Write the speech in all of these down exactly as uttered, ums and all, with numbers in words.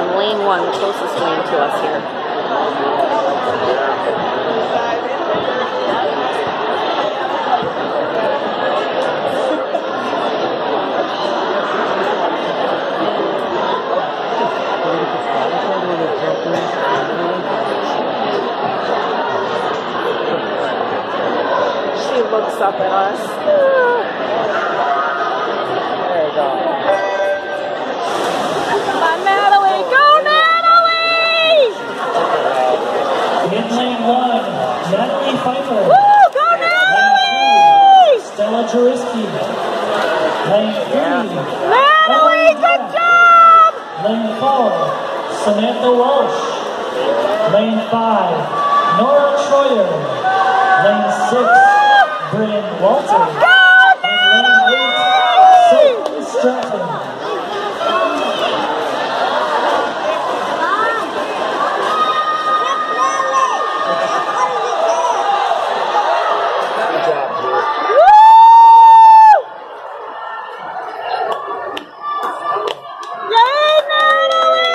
on lane one, the closest lane to us here. She looks up at us. There you go. Come on, Natalie! Go, Natalie! In lane one, Natalie Pfeiffer. Woo! Go, Natalie! Stella Juriski. Lane three. Natalie, good job! Lane four, Samantha Walsh. Lane five, Nora Troyer. Lane six, Brynn Walter. Go, And lane eight, Sophie Stratton. Good job, Drew. Yay, Natalie!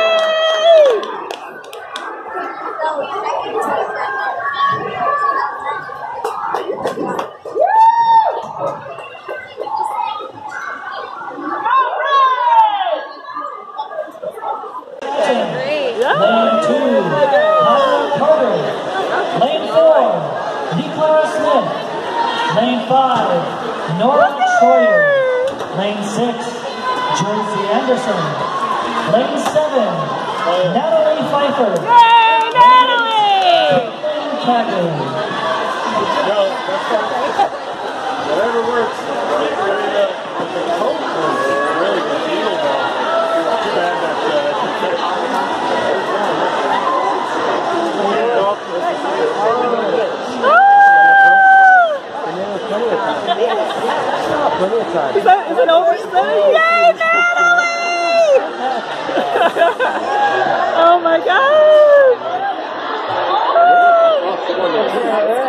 Lane two, Hannah Carter. Lane four, Nicola Smith. Lane five, Nora Troyer. Lane six, Jersey Anderson. Lane seven, Natalie Pfeiffer. Yay, Natalie! Lane Cagley. No, that's fine. Whatever works. The coach was really good deal, though. Too bad that uh, she finished. Plenty of time. Is, that, is it over? Yay, Natalie! Oh my God!